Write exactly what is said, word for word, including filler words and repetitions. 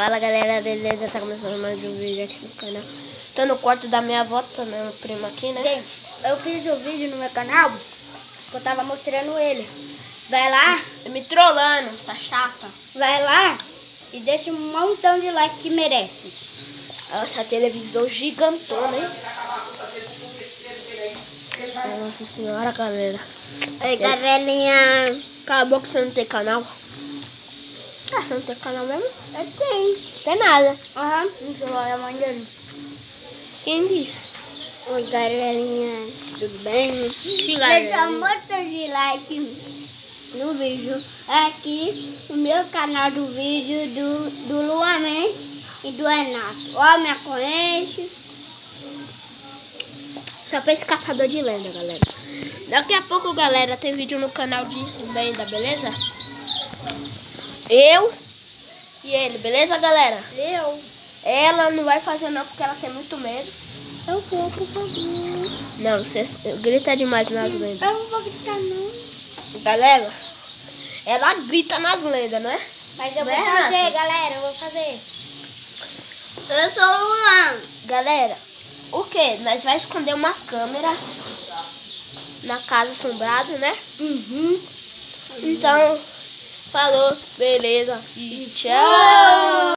Fala galera, beleza? Tá começando mais um vídeo aqui no canal. Tô no quarto da minha avó, tá meu primo aqui, né? Gente, eu fiz um vídeo no meu canal que eu tava mostrando ele. Vai lá, Me trollando, essa chata. vai lá e deixa um montão de like que merece. Essa televisão gigantona, hein? Nossa senhora, galera. Oi, galerinha. Acabou que você não tem canal. Ah, você não tem canal mesmo? Eu tenho. Tem nada. Aham, no celular da mãe dele. Quem disse? Oi, galerinha. Tudo bem? Sim, Deixa um montão de like no vídeo. Aqui o meu canal do vídeo do, do Luan Mendes e do Renato. Ó, minha corrente. Só pra esse caçador de lenda, galera. Daqui a pouco, galera, tem vídeo no canal de lenda, beleza? Eu e ele, beleza, galera? Eu. Ela não vai fazer não, porque ela tem muito medo. Eu vou, por favor. Não, você grita demais nas lendas. Eu não vou gritar, não. Galera, ela grita nas lendas, não é? Mas eu Não vou é, fazer, Renato? galera. Eu vou fazer. Eu sou o Luan. Galera, o que? Nós vai esconder umas câmeras na casa assombrada, né? Uhum. Então, falou, beleza e tchau!